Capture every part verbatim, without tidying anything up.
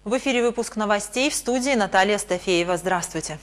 В эфире выпуск новостей, в студии Наталья Стафеева. Здравствуйте.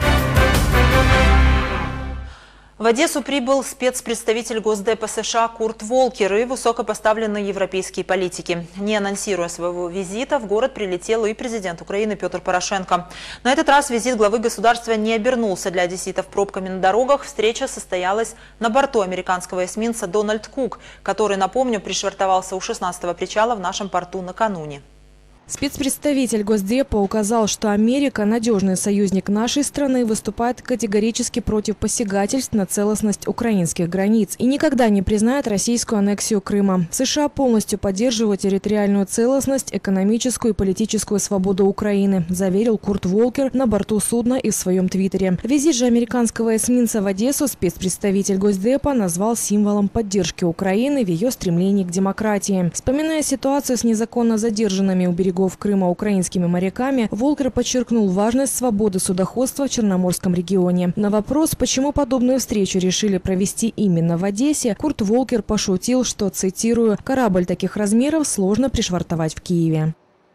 В Одессу прибыл спецпредставитель Госдепа США Курт Волкер и высокопоставленные европейские политики. Не анонсируя своего визита, в город прилетел и президент Украины Петр Порошенко. На этот раз визит главы государства не обернулся для одесситов пробками на дорогах. Встреча состоялась на борту американского эсминца «Дональд Кук», который, напомню, пришвартовался у шестнадцатого причала в нашем порту накануне. Спецпредставитель Госдепа указал, что Америка, надежный союзник нашей страны, выступает категорически против посягательств на целостность украинских границ и никогда не признает российскую аннексию Крыма. США полностью поддерживают территориальную целостность, экономическую и политическую свободу Украины, заверил Курт Волкер на борту судна и в своем твиттере. Визит же американского эсминца в Одессу спецпредставитель Госдепа назвал символом поддержки Украины в ее стремлении к демократии. Вспоминая ситуацию с незаконно задержанными у берегов Крыма украинскими моряками, Волкер подчеркнул важность свободы судоходства в Черноморском регионе. На вопрос, почему подобную встречу решили провести именно в Одессе, Курт Волкер пошутил, что, цитирую, «корабль таких размеров сложно пришвартовать в Киеве».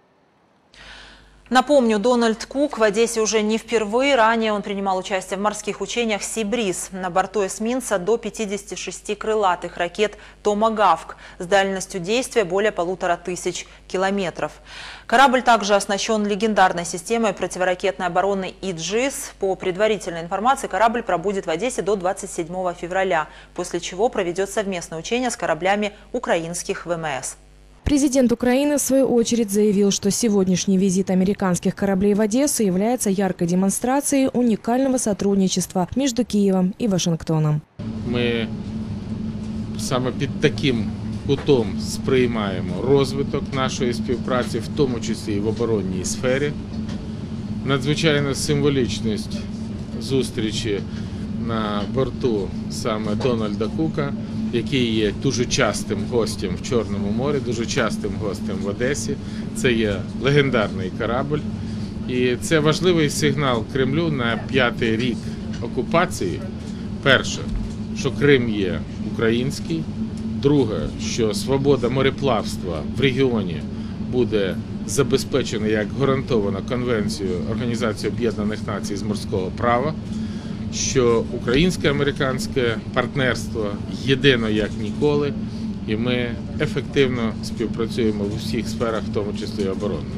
Напомню, Дональд Кук в Одессе уже не впервые. Ранее он принимал участие в морских учениях «Сибриз». На борту эсминца до пятидесяти шести крылатых ракет «Томагавк» с дальностью действия более полутора тысяч километров. Корабль также оснащен легендарной системой противоракетной обороны «Иджис». По предварительной информации, корабль пробудет в Одессе до двадцать седьмого февраля, после чего проведет совместное учение с кораблями украинских ВМС. Президент Украины, в свою очередь, заявил, что сегодняшний визит американских кораблей в Одессу является яркой демонстрацией уникального сотрудничества между Киевом и Вашингтоном. Мы саме під таким кутом сприймаємо розвиток нашої співпраці, в тому числі і в оборонній сфері. Надзвичайна символічність зустрічі на борту саме Дональда Кука, який є дуже частим гостем в Чорному морі, дуже частим гостем в Одесі. Це є легендарний корабль. І це важливий сигнал Кремлю на п'ятий рік окупації. Перше, що Крим є український. Друге, що свобода мореплавства в регіоні буде забезпечена як гарантована Конвенцією Організації Об'єднаних Націй з морського права, що українсько-американське партнерство єдино як ніколи, і ми ефективно співпрацюємо в усіх сферах, в тому числі і оборонної.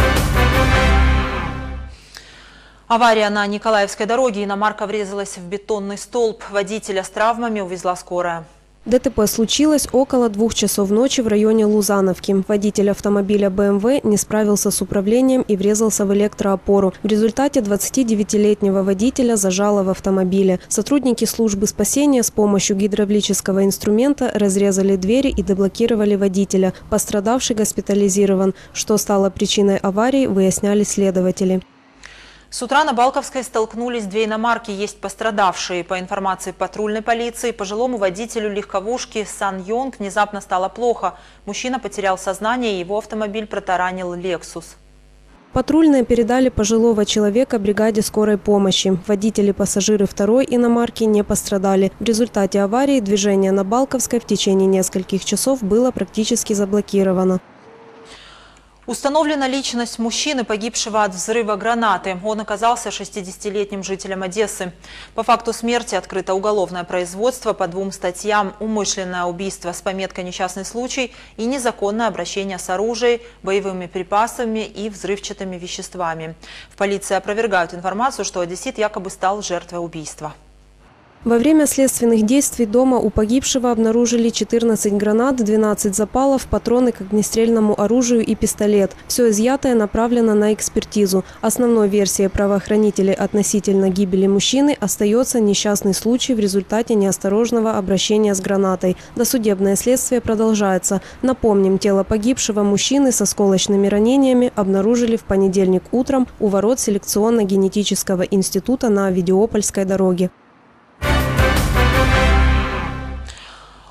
Авария на Николаевской дороге. Иномарка врезалась в бетонный столб. Водителя с травмами увезла скорая. ДТП случилось около двух часов ночи в районе Лузановки. Водитель автомобиля бэ эм вэ не справился с управлением и врезался в электроопору. В результате двадцатидевятилетнего водителя зажало в автомобиле. Сотрудники службы спасения с помощью гидравлического инструмента разрезали двери и деблокировали водителя. Пострадавший госпитализирован. Что стало причиной аварии, выясняли следователи. С утра на Балковской столкнулись две иномарки, есть пострадавшие. По информации патрульной полиции, пожилому водителю легковушки Сан Йонг внезапно стало плохо. Мужчина потерял сознание, и его автомобиль протаранил «Лексус». Патрульные передали пожилого человека бригаде скорой помощи. Водители и пассажиры второй иномарки не пострадали. В результате аварии движение на Балковской в течение нескольких часов было практически заблокировано. Установлена личность мужчины, погибшего от взрыва гранаты. Он оказался шестидесятилетним жителем Одессы. По факту смерти открыто уголовное производство по двум статьям: умышленное убийство с пометкой «несчастный случай» и незаконное обращение с оружием, боевыми припасами и взрывчатыми веществами. В полиции опровергают информацию, что одессит якобы стал жертвой убийства. Во время следственных действий дома у погибшего обнаружили четырнадцать гранат, двенадцать запалов, патроны к огнестрельному оружию и пистолет. Все изъятое направлено на экспертизу. Основной версией правоохранителей относительно гибели мужчины остается несчастный случай в результате неосторожного обращения с гранатой. Досудебное следствие продолжается. Напомним, тело погибшего мужчины с осколочными ранениями обнаружили в понедельник утром у ворот селекционно-генетического института на Авдеопольской дороге.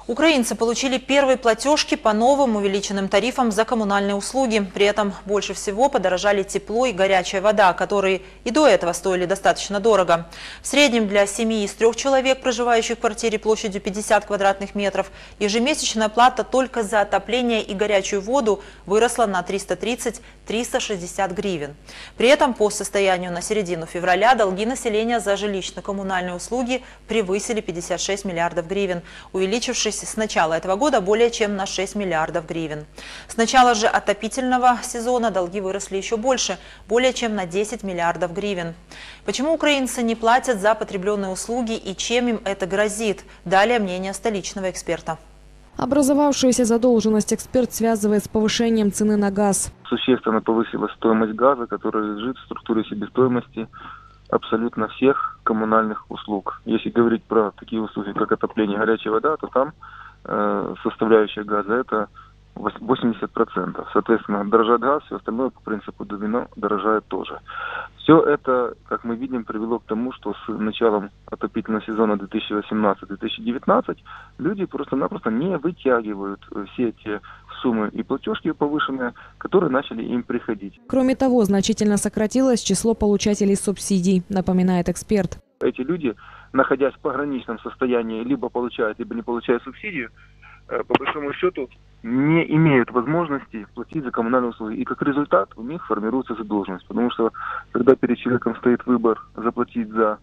Украинцы получили первые платежки по новым увеличенным тарифам за коммунальные услуги. При этом больше всего подорожали тепло и горячая вода, которые и до этого стоили достаточно дорого. В среднем для семьи из трех человек, проживающих в квартире площадью пятьдесят квадратных метров, ежемесячная плата только за отопление и горячую воду выросла на триста тридцать — триста шестьдесят гривен. При этом по состоянию на середину февраля долги населения за жилищно-коммунальные услуги превысили пятьдесят шесть миллиардов гривен, увеличившись с начала этого года более чем на шесть миллиардов гривен. С начала же отопительного сезона долги выросли еще больше, более чем на десять миллиардов гривен. Почему украинцы не платят за потребленные услуги и чем им это грозит? Далее мнение столичного эксперта. Образовавшуюся задолженность эксперт связывает с повышением цены на газ. Существенно повысилась стоимость газа, которая лежит в структуре себестоимости абсолютно всех коммунальных услуг. Если говорить про такие услуги, как отопление, горячая вода, то там э, составляющая газа это восемьдесят процентов. Соответственно, дорожает газ, все остальное по принципу домино дорожает тоже. Все это, как мы видим, привело к тому, что с началом отопительного сезона две тысячи восемнадцатый — две тысячи девятнадцатый люди просто-напросто не вытягивают все эти суммы и платежки повышенные, которые начали им приходить. Кроме того, значительно сократилось число получателей субсидий, напоминает эксперт. Эти люди, находясь в пограничном состоянии, либо получают, либо не получают субсидию, по большому счету не имеют возможности платить за коммунальные услуги. И как результат у них формируется задолженность. Потому что когда перед человеком стоит выбор заплатить за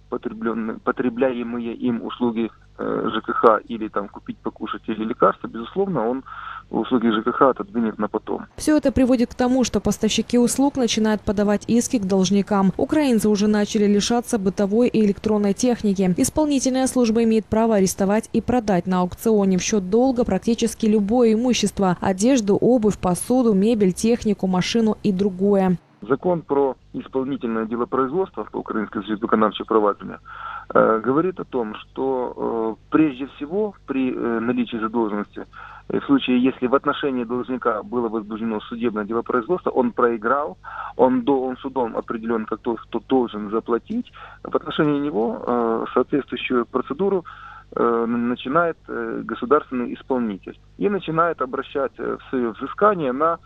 потребляемые им услуги э, ЖКХ или там купить, покушать или лекарства, безусловно, он услуги ЖКХ отодвинет на потом. Все это приводит к тому, что поставщики услуг начинают подавать иски к должникам. Украинцы уже начали лишаться бытовой и электронной техники. Исполнительная служба имеет право арестовать и продать на аукционе в счет долга практически любое имущество – одежду, обувь, посуду, мебель, технику, машину и другое. Закон про исполнительное делопроизводство по Украинской виконавче провадження э, говорит о том, что э, прежде всего при э, наличии задолженности, э, в случае, если в отношении должника было возбуждено судебное делопроизводство, он проиграл, он, до, он судом определен как тот, кто должен заплатить, в отношении него э, соответствующую процедуру э, начинает э, государственный исполнитель и начинает обращать э, в свое взыскание на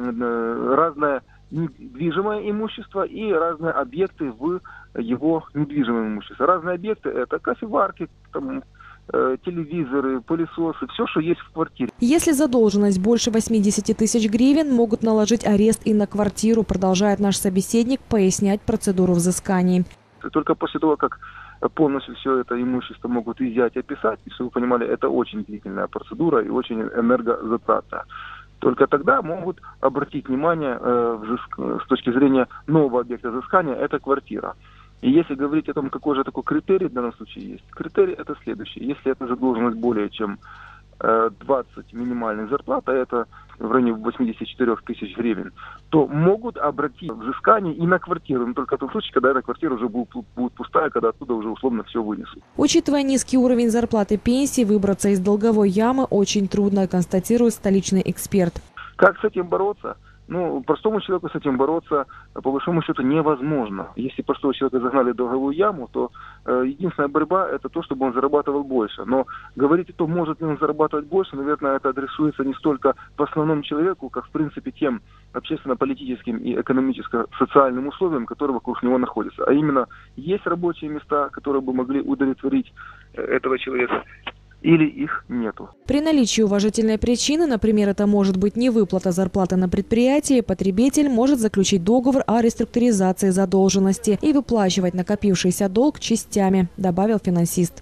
э, разное недвижимое имущество и разные объекты в его недвижимом имуществе. Разные объекты – это кофеварки, там, э, телевизоры, пылесосы, все, что есть в квартире. Если задолженность больше восьмидесяти тысяч гривен, могут наложить арест и на квартиру, продолжает наш собеседник пояснять процедуру взысканий. Только после того, как полностью все это имущество могут изъять и описать, и, чтобы вы понимали, это очень длительная процедура и очень энергозатратная. Только тогда могут обратить внимание э, взыск... с точки зрения нового объекта взыскания, это квартира. И если говорить о том, какой же такой критерий в данном случае есть, критерий это следующий. Если это задолженность более чем э, двадцать минимальных зарплат, а это в районе восьмидесяти четырёх тысяч гривен, то могут обратить взыскание и на квартиру, но только в том случае, когда эта квартира уже будет, будет пустая, когда оттуда уже условно все вынесут. Учитывая низкий уровень зарплаты и пенсии, выбраться из долговой ямы очень трудно, констатирует столичный эксперт. Как с этим бороться? Ну, простому человеку с этим бороться, по большому счету, невозможно. Если простого человека загнали в долговую яму, то э, единственная борьба – это то, чтобы он зарабатывал больше. Но говорить о том, может ли он зарабатывать больше, наверное, это адресуется не столько в основном человеку, как, в принципе, тем общественно-политическим и экономическо-социальным условиям, которые вокруг него находятся. А именно, есть рабочие места, которые бы могли удовлетворить этого человека, или их нету. При наличии уважительной причины, например, это может быть невыплата зарплаты на предприятии, потребитель может заключить договор о реструктуризации задолженности и выплачивать накопившийся долг частями, добавил финансист.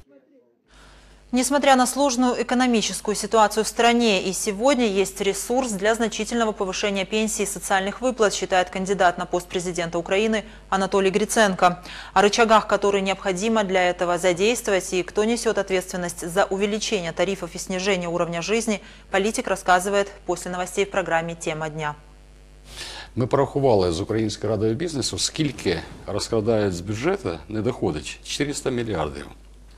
Несмотря на сложную экономическую ситуацию в стране, и сегодня есть ресурс для значительного повышения пенсий и социальных выплат, считает кандидат на пост президента Украины Анатолий Гриценко. О рычагах, которые необходимо для этого задействовать, и кто несет ответственность за увеличение тарифов и снижение уровня жизни, политик рассказывает после новостей в программе «Тема дня». Ми порахували з Українською радою бізнесу, скільки розкрадають з бюджету, не доходить чотириста мільярдів.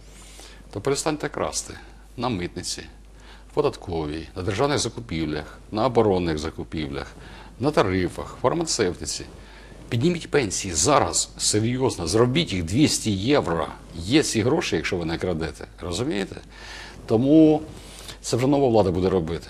То перестаньте красти на митниці, в податковій, на державних закупівлях, на оборонних закупівлях, на тарифах, фармацевтиці. Підніміть пенсії зараз, серйозно, зробіть їх двісті євро. Є ці гроші, якщо ви не крадете, розумієте? Тому Це вже нова влада буде робити.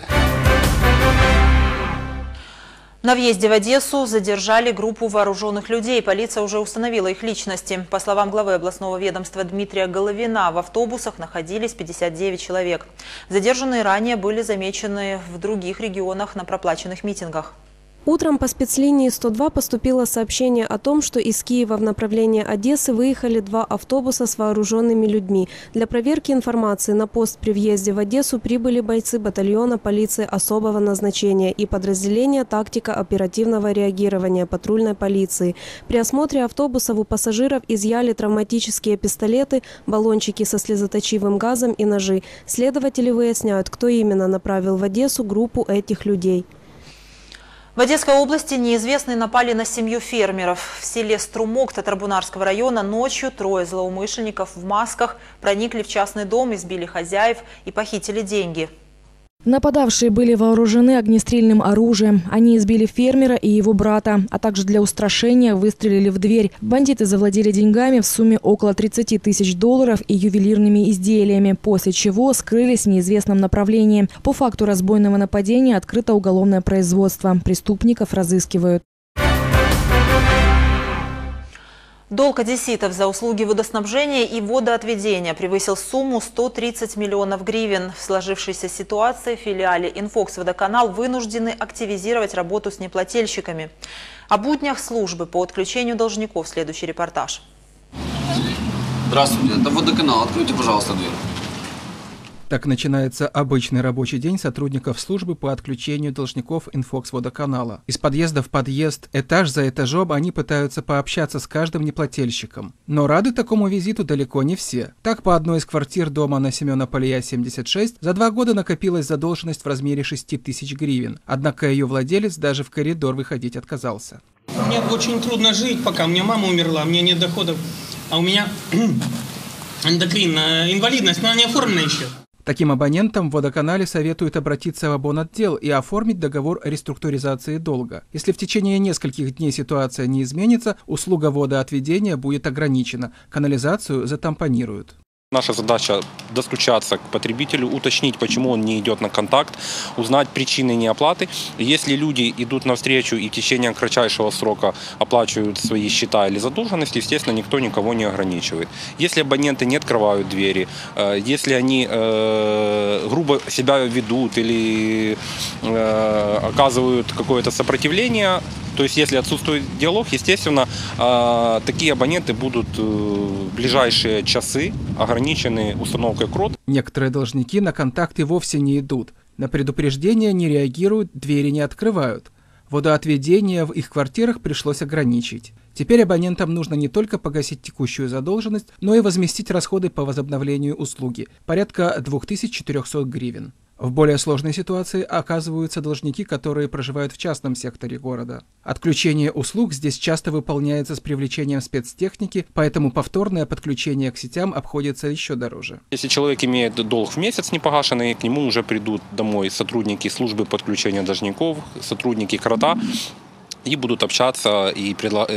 На въезде в Одессу задержали группу вооруженных людей. Полиция уже установила их личности. По словам главы областного ведомства Дмитрия Головина, в автобусах находились пятьдесят девять человек. Задержанные ранее были замечены в других регионах на проплаченных митингах. Утром по спецлинии сто два поступило сообщение о том, что из Киева в направлении Одессы выехали два автобуса с вооруженными людьми. Для проверки информации на пост при въезде в Одессу прибыли бойцы батальона полиции особого назначения и подразделения тактика оперативного реагирования патрульной полиции. При осмотре автобусов у пассажиров изъяли травматические пистолеты, баллончики со слезоточивым газом и ножи. Следователи выясняют, кто именно направил в Одессу группу этих людей. В Одесской области неизвестные напали на семью фермеров. В селе Струмок Татарбунарского района ночью трое злоумышленников в масках проникли в частный дом, избили хозяев и похитили деньги. Нападавшие были вооружены огнестрельным оружием. Они избили фермера и его брата, а также для устрашения выстрелили в дверь. Бандиты завладели деньгами в сумме около тридцати тысяч долларов и ювелирными изделиями, после чего скрылись в неизвестном направлении. По факту разбойного нападения открыто уголовное производство. Преступников разыскивают. Долг одесситов за услуги водоснабжения и водоотведения превысил сумму сто тридцать миллионов гривен. В сложившейся ситуации в филиале «Инфокс Водоканал» вынуждены активизировать работу с неплательщиками. О буднях службы по отключению должников следующий репортаж. Здравствуйте, это Водоканал. Откройте, пожалуйста, дверь. Так начинается обычный рабочий день сотрудников службы по отключению должников «Инфокс Водоканала». Из подъезда в подъезд, этаж за этажом они пытаются пообщаться с каждым неплательщиком. Но рады такому визиту далеко не все. Так, по одной из квартир дома на Семена Полия, семьдесят шесть, за два года накопилась задолженность в размере шести тысяч гривен. Однако ее владелец даже в коридор выходить отказался. Мне очень трудно жить, пока у меня мама умерла, у меня нет доходов, а у меня эндокринная инвалидность, но она не оформлена еще. Таким абонентам в водоканале советуют обратиться в обонотдел и оформить договор о реструктуризации долга. Если в течение нескольких дней ситуация не изменится, услуга водоотведения будет ограничена, канализацию затампонируют. Наша задача достучаться к потребителю, уточнить, почему он не идет на контакт, узнать причины неоплаты. Если люди идут навстречу и в течение кратчайшего срока оплачивают свои счета или задолженности, естественно, никто никого не ограничивает. Если абоненты не открывают двери, если они э, грубо себя ведут или э, оказывают какое-то сопротивление, то есть если отсутствует диалог, естественно, э, такие абоненты будут э, в ближайшие часы ограничены установкой КРОТ. Некоторые должники на контакты вовсе не идут. На предупреждения не реагируют, двери не открывают. Водоотведение в их квартирах пришлось ограничить. Теперь абонентам нужно не только погасить текущую задолженность, но и возместить расходы по возобновлению услуги – порядка двух тысяч четырёхсот гривен. В более сложной ситуации оказываются должники, которые проживают в частном секторе города. Отключение услуг здесь часто выполняется с привлечением спецтехники, поэтому повторное подключение к сетям обходится еще дороже. Если человек имеет долг в месяц непогашенный, к нему уже придут домой сотрудники службы подключения должников, сотрудники КРОТа, и будут общаться и предла...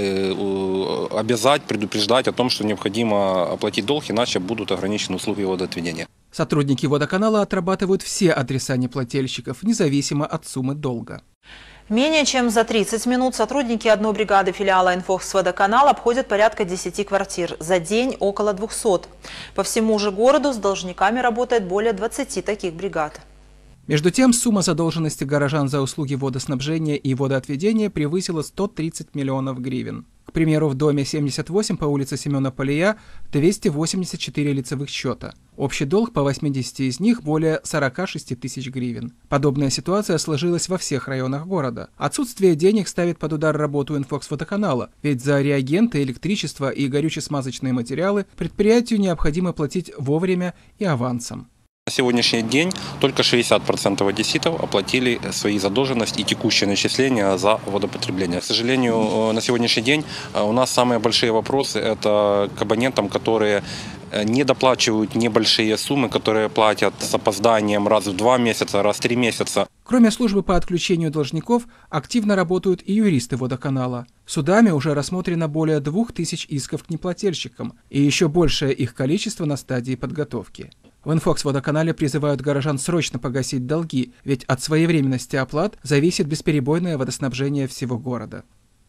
э, обязать, предупреждать о том, что необходимо оплатить долг, иначе будут ограничены услуги водоотведения. Сотрудники водоканала отрабатывают все адреса неплательщиков, независимо от суммы долга. Менее чем за тридцать минут сотрудники одной бригады филиала «Инфокс Водоканал» обходят порядка десяти квартир. За день около двухсот. По всему же городу с должниками работает более двадцати таких бригад. Между тем, сумма задолженности горожан за услуги водоснабжения и водоотведения превысила сто тридцать миллионов гривен. К примеру, в доме семьдесят восемь по улице Семена Полия двести восемьдесят четыре лицевых счета. Общий долг по восьмидесяти из них более сорока шести тысяч гривен. Подобная ситуация сложилась во всех районах города. Отсутствие денег ставит под удар работу «Инфокс Водоканала», ведь за реагенты, электричество и горюче-смазочные материалы предприятию необходимо платить вовремя и авансом. На сегодняшний день только шестьдесят процентов одесситов оплатили свои задолженности и текущие начисления за водопотребление. К сожалению, на сегодняшний день у нас самые большие вопросы – это к абонентам, которые не доплачивают небольшие суммы, которые платят с опозданием раз в два месяца, раз в три месяца. Кроме службы по отключению должников, активно работают и юристы водоканала. Судами уже рассмотрено более двух тысяч исков к неплательщикам, и еще большее их количество на стадии подготовки. В Инфокс-водоканале призывают горожан срочно погасить долги, ведь от своевременности оплат зависит бесперебойное водоснабжение всего города.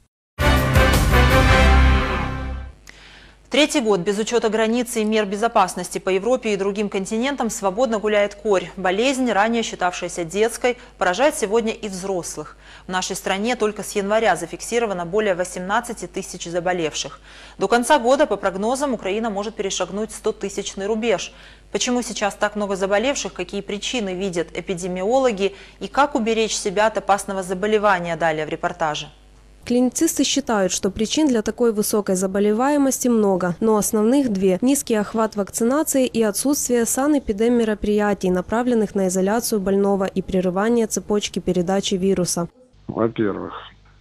Третий год без учета границы и мер безопасности по Европе и другим континентам свободно гуляет корь. Болезнь, ранее считавшаяся детской, поражает сегодня и взрослых. В нашей стране только с января зафиксировано более восемнадцати тысяч заболевших. До конца года, по прогнозам, Украина может перешагнуть стотысячный рубеж. Почему сейчас так много заболевших, какие причины видят эпидемиологи и как уберечь себя от опасного заболевания, далее в репортаже. Клиницисты считают, что причин для такой высокой заболеваемости много, но основных две – низкий охват вакцинации и отсутствие санэпидеммероприятий, направленных на изоляцию больного и прерывание цепочки передачи вируса. Во-первых,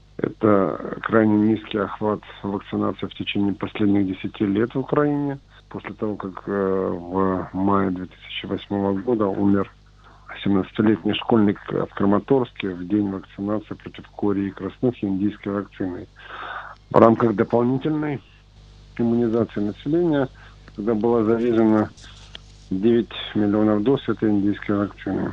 это крайне низкий охват вакцинации в течение последних десяти лет в Украине. После того, как в мае две тысячи восьмого года умер семнадцатилетний школьник в Краматорске в день вакцинации против кори и красных индийской вакциной. В рамках дополнительной иммунизации населения, когда было завезено девять миллионов доз этой индийской вакцины.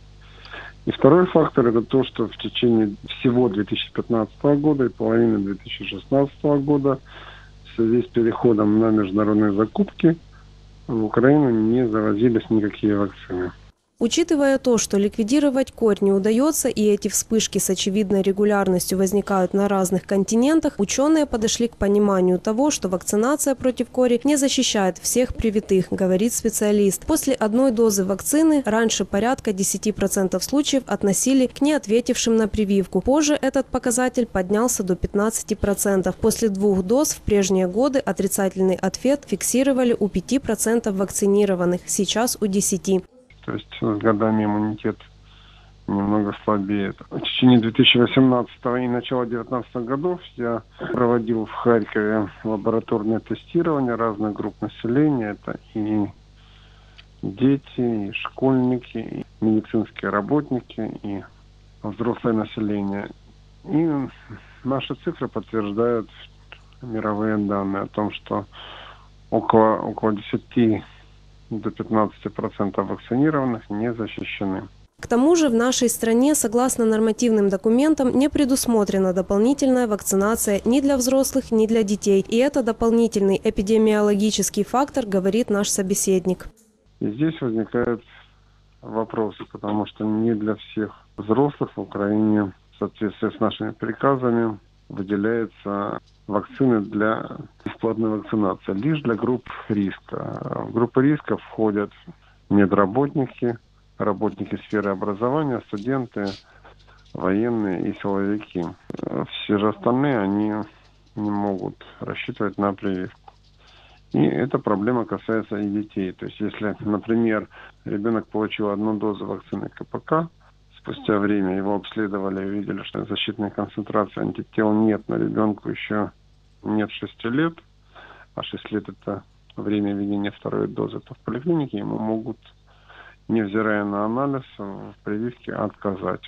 И второй фактор – это то, что в течение всего две тысячи пятнадцатого года и половины две тысячи шестнадцатого года в связи с переходом на международные закупки в Украину не завозились никакие вакцины. Учитывая то, что ликвидировать корь не удается и эти вспышки с очевидной регулярностью возникают на разных континентах, ученые подошли к пониманию того, что вакцинация против кори не защищает всех привитых, говорит специалист. После одной дозы вакцины раньше порядка десяти процентов случаев относили к неответившим на прививку. Позже этот показатель поднялся до пятнадцати процентов. После двух доз в прежние годы отрицательный ответ фиксировали у пяти процентов вакцинированных, сейчас у десяти процентов. То есть с годами иммунитет немного слабеет. В течение две тысячи восемнадцатого и начала две тысячи девятнадцатого годов я проводил в Харькове лабораторное тестирование разных групп населения. Это и дети, и школьники, и медицинские работники, и взрослое население. И наши цифры подтверждают мировые данные о том, что около, около десяти до пятнадцати процентов вакцинированных не защищены. К тому же в нашей стране, согласно нормативным документам, не предусмотрена дополнительная вакцинация ни для взрослых, ни для детей. И это дополнительный эпидемиологический фактор, говорит наш собеседник. И здесь возникают вопросы, потому что не для всех взрослых в Украине в соответствии с нашими приказами выделяется вакцины для бесплатной вакцинации, лишь для групп риска. В группы риска входят медработники, работники сферы образования, студенты, военные и силовики. Все же остальные, они не могут рассчитывать на прививку. И эта проблема касается и детей. То есть, если, например, ребенок получил одну дозу вакцины КПК, спустя время его обследовали и увидели, что защитной концентрации антител нет, но ребенку еще нет шести лет, а шесть лет – это время введения второй дозы, то в поликлинике ему могут, невзирая на анализ, в прививке отказать.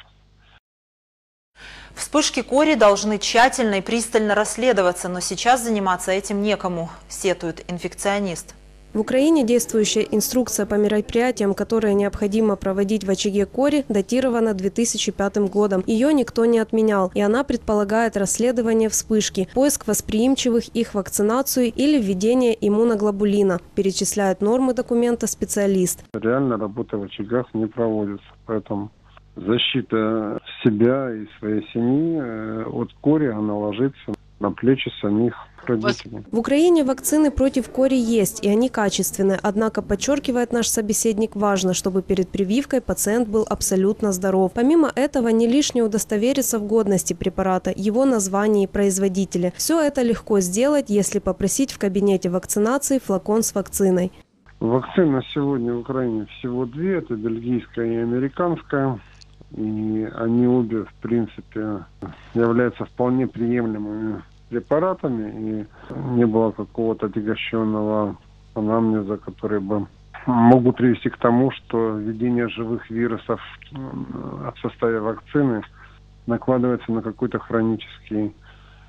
Вспышки кори должны тщательно и пристально расследоваться, но сейчас заниматься этим некому, сетует инфекционист. В Украине действующая инструкция по мероприятиям, которые необходимо проводить в очаге кори, датирована две тысячи пятым годом. Ее никто не отменял, и она предполагает расследование вспышки, поиск восприимчивых, их вакцинацию или введение иммуноглобулина, перечисляет нормы документа специалист. Реально работа в очагах не проводится, поэтому защита себя и своей семьи от кори, она ложится на плечи самих родителей. В Украине вакцины против кори есть, и они качественные. Однако, подчеркивает наш собеседник, важно, чтобы перед прививкой пациент был абсолютно здоров. Помимо этого, не лишне удостовериться в годности препарата, его названии и производителя. Все это легко сделать, если попросить в кабинете вакцинации флакон с вакциной. Вакцин на сегодня в Украине всего две, это бельгийская и американская. И они обе, в принципе, являются вполне приемлемыми препаратами. И не было какого-то отягощенного анамнеза, который бы мог бы привести к тому, что введение живых вирусов в составе вакцины накладывается на какой-то хронический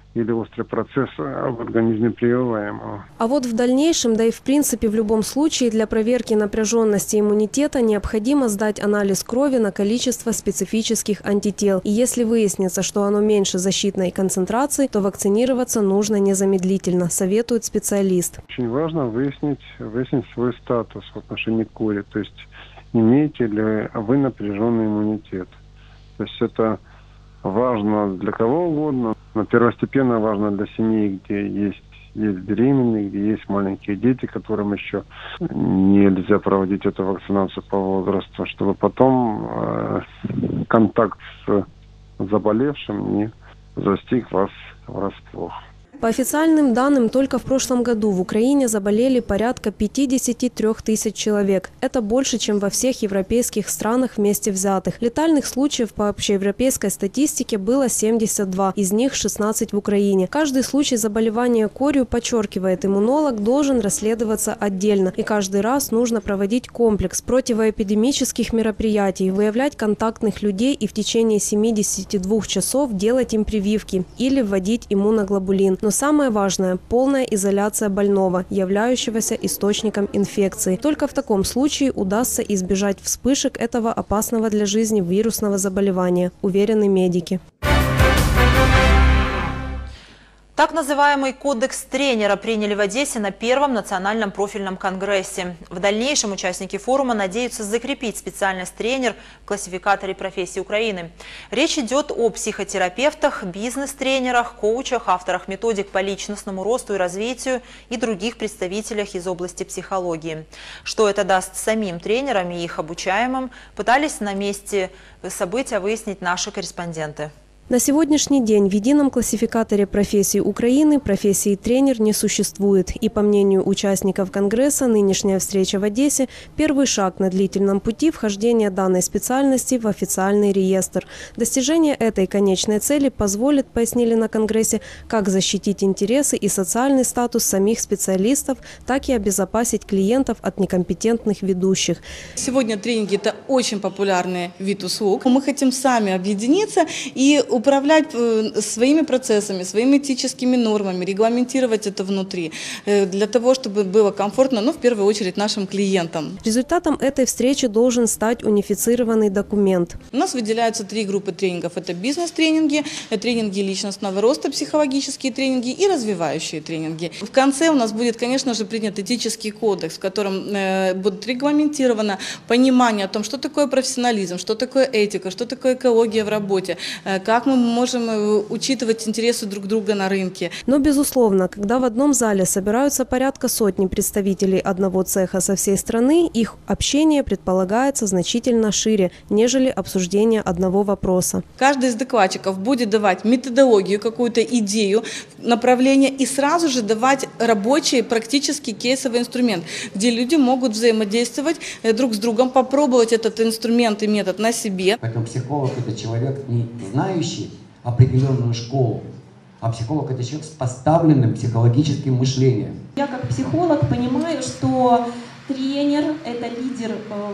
или острый процесс в организме прививаемого. А вот в дальнейшем, да и в принципе в любом случае, для проверки напряженности иммунитета необходимо сдать анализ крови на количество специфических антител. И если выяснится, что оно меньше защитной концентрации, то вакцинироваться нужно незамедлительно, советует специалист. Очень важно выяснить, выяснить свой статус в отношении к кори, то есть имеете ли вы напряженный иммунитет. То есть это важно для кого угодно, но первостепенно важно для семей, где есть, есть беременные, где есть маленькие дети, которым еще нельзя проводить эту вакцинацию по возрасту, чтобы потом э, контакт с заболевшим не застиг вас врасплох. По официальным данным, только в прошлом году в Украине заболели порядка пятидесяти трёх тысяч человек. Это больше, чем во всех европейских странах вместе взятых. Летальных случаев по общеевропейской статистике было семьдесят два, из них шестнадцать в Украине. Каждый случай заболевания корью, подчеркивает иммунолог, должен расследоваться отдельно. И каждый раз нужно проводить комплекс противоэпидемических мероприятий, выявлять контактных людей и в течение семидесяти двух часов делать им прививки или вводить иммуноглобулин. Но самое важное – полная изоляция больного, являющегося источником инфекции. Только в таком случае удастся избежать вспышек этого опасного для жизни вирусного заболевания, уверены медики. Так называемый кодекс тренера приняли в Одессе на первом национальном профильном конгрессе. В дальнейшем участники форума надеются закрепить специальность тренер в классификаторе профессий Украины. Речь идет о психотерапевтах, бизнес-тренерах, коучах, авторах методик по личностному росту и развитию и других представителях из области психологии. Что это даст самим тренерам и их обучаемым, пытались на месте события выяснить наши корреспонденты. На сегодняшний день в едином классификаторе профессий Украины профессии тренер не существует. И по мнению участников Конгресса, нынешняя встреча в Одессе – первый шаг на длительном пути вхождения данной специальности в официальный реестр. Достижение этой конечной цели позволит, пояснили на Конгрессе, как защитить интересы и социальный статус самих специалистов, так и обезопасить клиентов от некомпетентных ведущих. Сегодня тренинги – это очень популярный вид услуг. Мы хотим сами объединиться и управлять своими процессами, своими этическими нормами, регламентировать это внутри, для того, чтобы было комфортно, но в первую очередь нашим клиентам. Результатом этой встречи должен стать унифицированный документ. У нас выделяются три группы тренингов. Это бизнес-тренинги, тренинги личностного роста, психологические тренинги и развивающие тренинги. В конце у нас будет, конечно же, принят этический кодекс, в котором будет регламентировано понимание о том, что такое профессионализм, что такое этика, что такое экология в работе, как мы можем учитывать интересы друг друга на рынке. Но, безусловно, когда в одном зале собираются порядка сотни представителей одного цеха со всей страны, их общение предполагается значительно шире, нежели обсуждение одного вопроса. Каждый из докладчиков будет давать методологию, какую-то идею, направление и сразу же давать рабочий, практический кейсовый инструмент, где люди могут взаимодействовать друг с другом, попробовать этот инструмент и метод на себе. Поэтому психолог – это человек, не знающий определенную школу, а психолог – это человек с поставленным психологическим мышлением. Я как психолог понимаю, что тренер – это лидер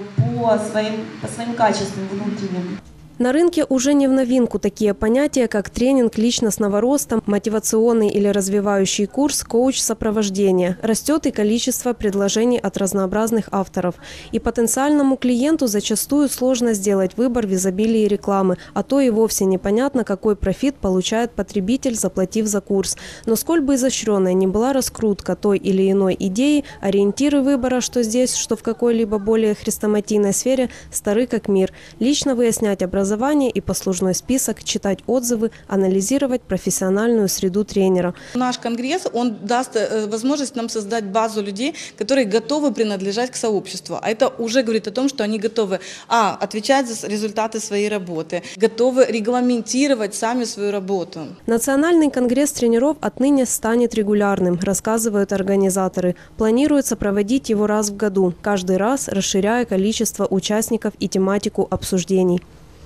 по своим, по своим качествам внутренним. На рынке уже не в новинку такие понятия, как тренинг личностного роста, мотивационный или развивающий курс, коуч-сопровождение. Растет и количество предложений от разнообразных авторов. И потенциальному клиенту зачастую сложно сделать выбор в изобилии рекламы, а то и вовсе непонятно, какой профит получает потребитель, заплатив за курс. Но сколь бы изощренной ни была раскрутка той или иной идеи, ориентиры выбора, что здесь, что в какой-либо более хрестоматийной сфере, стары как мир. Лично выяснять образование и послужной список, читать отзывы, анализировать профессиональную среду тренера. Наш конгресс, он даст возможность нам создать базу людей, которые готовы принадлежать к сообществу. А это уже говорит о том, что они готовы а, отвечать за результаты своей работы, готовы регламентировать сами свою работу. Национальный конгресс тренеров отныне станет регулярным, рассказывают организаторы. Планируется проводить его раз в году, каждый раз расширяя количество участников и тематику обсуждений.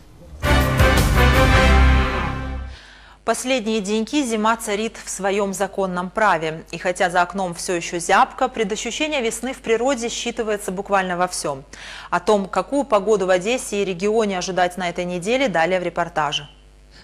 Последние деньки зима царит в своем законном праве. И хотя за окном все еще зябко, предощущение весны в природе считывается буквально во всем. О том, какую погоду в Одессе и регионе ожидать на этой неделе, далее в репортаже.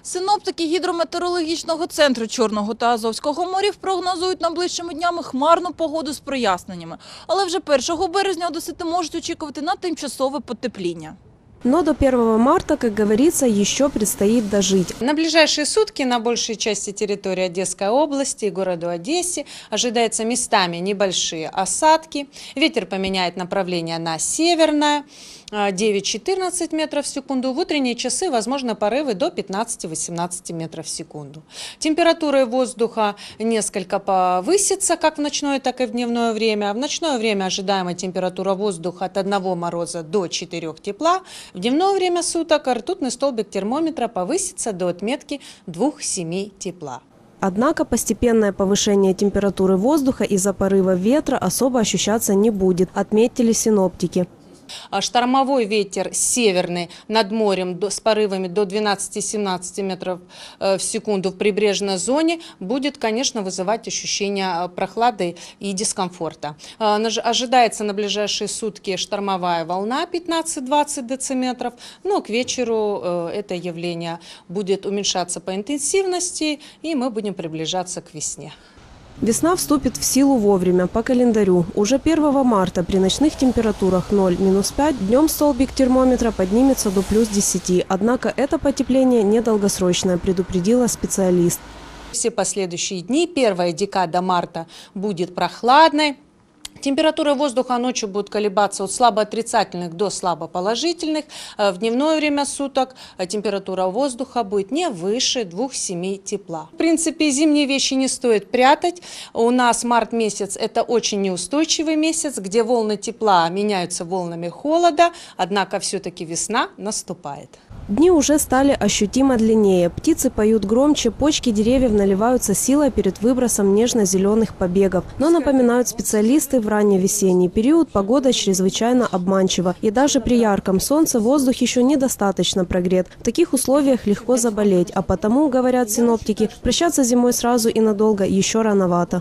Синоптики гідрометеорологічного центру Чорного та Азовського морів прогнозують найближчими днями хмарну погоду з проясненнями. Але вже першого березня одесити можуть очікувати на тимчасове потепління. Но до первого марта, как говорится, еще предстоит дожить. На ближайшие сутки на большей части территории Одесской области и городу Одессе ожидается местами небольшие осадки. Ветер поменяет направление на северное, девять-четырнадцать метров в секунду. В утренние часы возможны порывы до пятнадцати-восемнадцати метров в секунду. Температура воздуха несколько повысится как в ночное, так и в дневное время. В ночное время ожидаемая температура воздуха от одного мороза до четырёх тепла. В дневное время суток ртутный столбик термометра повысится до отметки двух-семи тепла. Однако постепенное повышение температуры воздуха из-за порыва ветра особо ощущаться не будет, отметили синоптики. Штормовой ветер северный над морем с порывами до двенадцати-семнадцати метров в секунду в прибрежной зоне будет, конечно, вызывать ощущение прохлады и дискомфорта. Ожидается на ближайшие сутки штормовая волна пятнадцать-двадцать дециметров, но к вечеру это явление будет уменьшаться по интенсивности, и мы будем приближаться к весне. Весна вступит в силу вовремя, по календарю. Уже первого марта при ночных температурах ноль — пять днем столбик термометра поднимется до плюс десяти. Однако это потепление недолгосрочное, предупредила специалист. Все последующие дни, первая декада марта будет прохладной. Температура воздуха ночью будет колебаться от слабоотрицательных до слабоположительных. В дневное время суток температура воздуха будет не выше двух-семи тепла. В принципе, зимние вещи не стоит прятать. У нас март месяц – это очень неустойчивый месяц, где волны тепла меняются волнами холода, однако все-таки весна наступает. Дни уже стали ощутимо длиннее. Птицы поют громче, почки деревьев наливаются силой перед выбросом нежно-зеленых побегов. Но, напоминают специалисты, в ранний весенний период погода чрезвычайно обманчива. И даже при ярком солнце воздух еще недостаточно прогрет. В таких условиях легко заболеть. А потому, говорят синоптики, прощаться зимой сразу и надолго еще рановато.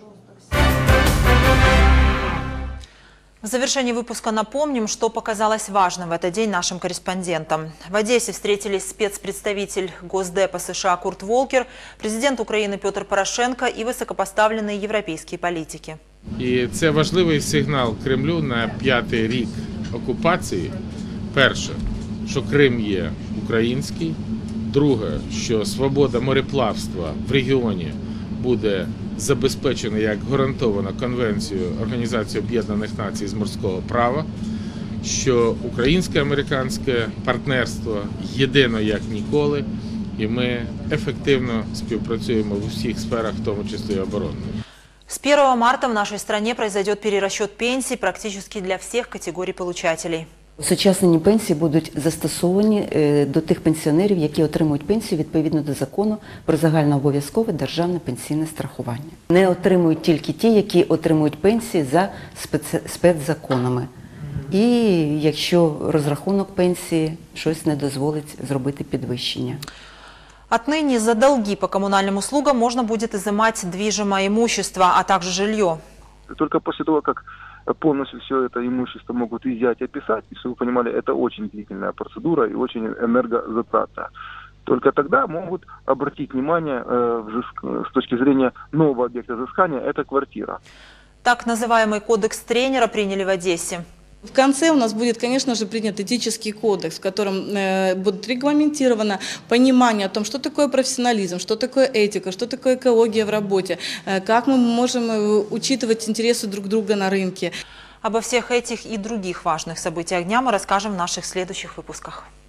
В завершении выпуска напомним, что показалось важным в этот день нашим корреспондентам. В Одессе встретились спецпредставитель Госдепа США Курт Волкер, президент України Петр Порошенко и высокопоставленные европейские политики. І це важливий сигнал Кремлю на п'ятий рік окупації. Перше, що Крим є український. Друге, що свобода мореплавства в регіоні буде забезпечена як гарантована Конвенцією Організації Об'єднаних Націй з морського права, що українсько-американське партнерство єдино як ніколи, і ми ефективно співпрацюємо в усіх сферах, в тому числі і оборонної. С первого марта в нашей стране произойдет перерасчет пенсий практически для всех категорий получателей. Сучасні пенсії будуть застосовані до тих пенсіонерів, які отримують пенсію відповідно до закону про загальнообов'язкове державне пенсійне страхування. Не отримують тільки ті, які отримують пенсії за спецзаконами. І якщо розрахунок пенсії щось не дозволить зробити підвищення. Отныне за долги по коммунальным услугам можно будет изымать движимое имущество, а также жилье. Только после того, как полностью все это имущество могут изъять и описать, и, чтобы вы понимали, это очень длительная процедура и очень энергозатратная. Только тогда могут обратить внимание э, взыск... с точки зрения нового объекта взыскания, это квартира. Так называемый кодекс тренера приняли в Одессе. В конце у нас будет, конечно же, принят этический кодекс, в котором э, будет регламентировано понимание о том, что такое профессионализм, что такое этика, что такое экология в работе, э, как мы можем э, учитывать интересы друг друга на рынке. Обо всех этих и других важных событиях дня мы расскажем в наших следующих выпусках.